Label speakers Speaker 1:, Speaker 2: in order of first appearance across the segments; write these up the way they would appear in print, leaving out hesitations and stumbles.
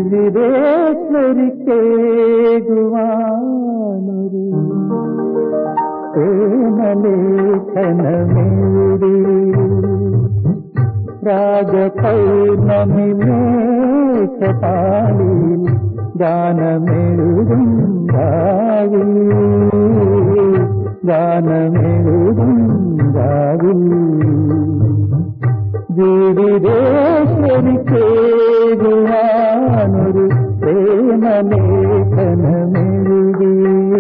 Speaker 1: ജീവിതേശ്വരിക്കേകുവാനൊരു പ്രേമലേഖനമേടി രാജപൗർണമി മേഘപാളിയിൽ ഗാനമെഴുതും രാവിൽ ഗാനമെഴുതും രാവിൽ ജീവിതേശ്വരിക്കേകുവാനൊരു പ്രേമലേഖനമെഴുതി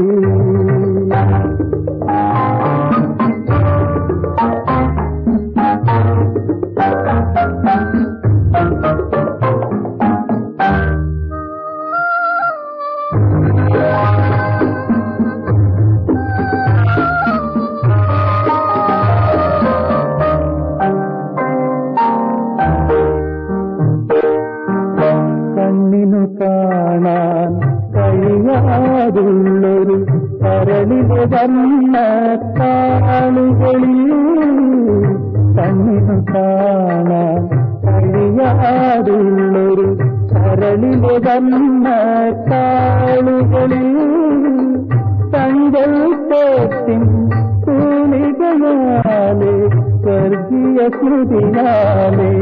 Speaker 1: കണ്ണിനു കാണാൻ കഴിയാതുള്ളൊരു കരളിലെ വന്ന താളുകളിൽ കണ്ണിനു കാണാൻ കഴിയാതുള്ളൊരു കരളിലെ വന്ന താളുകളിൽ സങ്കൽപ്പത്തിൻ തൂണികയാലെ സ്വർഗീയ സ്മൃതിയാലേ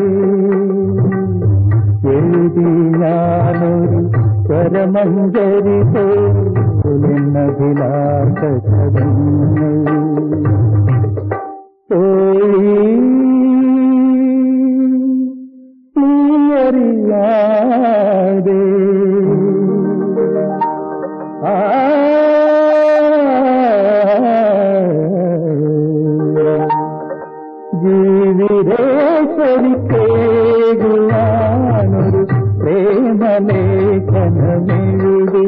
Speaker 1: എഴുതി ഞാനൊരു സ്വരമഞ്ജരി പോലെന്നഭിലാഷ പദങ്ങൾ നീയറിയാതെ ജീവിതേശ്വരിക്കേകുവാനൊരു പ്രേമലേഖനമെഴുതി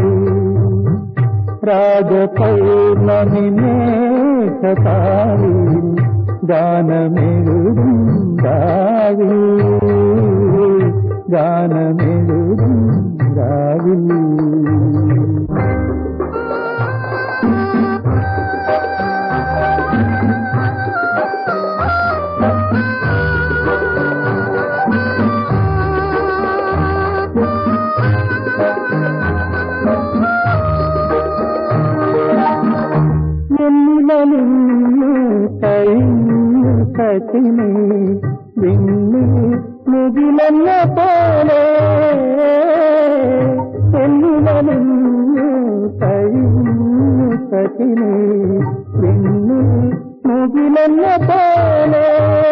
Speaker 1: രാജപൗർണമി മേഘപാളിയിൽ ഗാനമെഴുതും രാവിൽ ഗാനമെഴുതും രാവിൽ കഴിഞ്ഞു സച്ചിനെ വിണ്ണി മുകിലെന്ന പോലെ എന്നിലു കഴിഞ്ഞു സച്ചിനെ വിണ്ണി മുകിലെന്ന പോലെ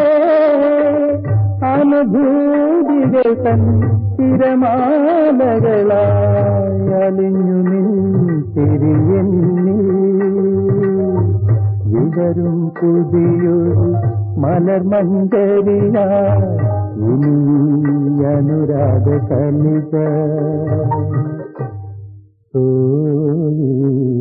Speaker 1: അനുഭൂതികൾ തൻ തിരമാലകളായി അലിഞ്ഞു നിന്നിരിയെന്നി വിവരും പുതിയൊരു മലർമഞ്ചരിയായി ഇനി അനുരാഗ കലിക